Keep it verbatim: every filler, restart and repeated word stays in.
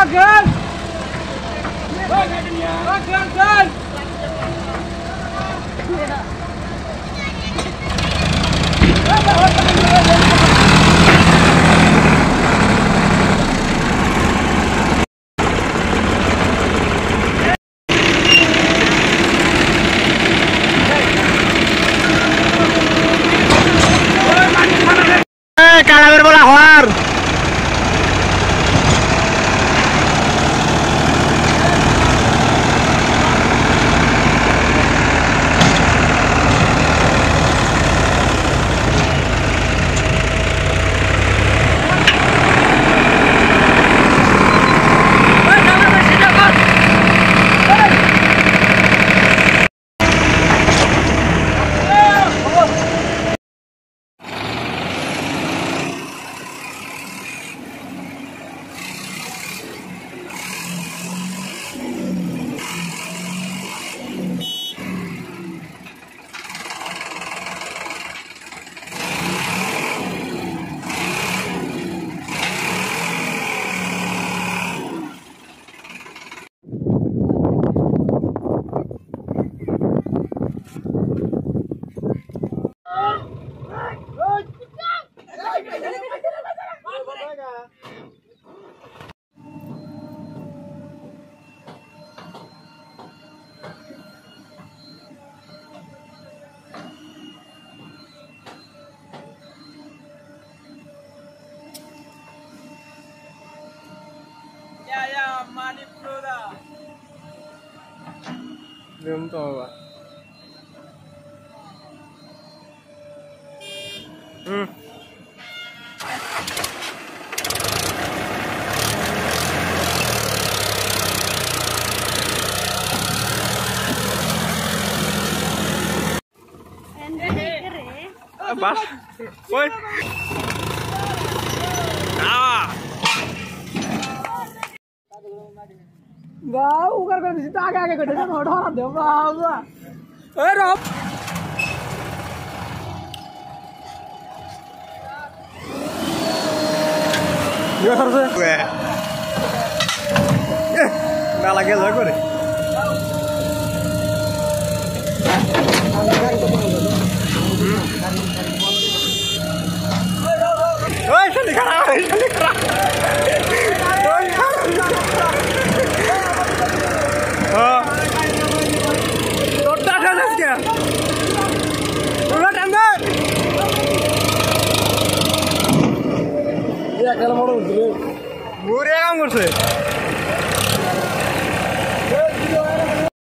Bagan! Bagan! Bagan! Eh, calavera bola jugar. Ya ya, mani Flora. Belum tahu, Pak. Hmm. Apa? Woi. Ah. Wow, कर कर this आगे आगे गड्ढे में उठा दे बाबा ए रोप Yo harus gue. Eh, nggak lagi lah gue deh. Woi, sini kerah, sini kerah. Oh, total ada sih. Udah tanggal. Iya, kalau mau dulu. Murah kan, murah.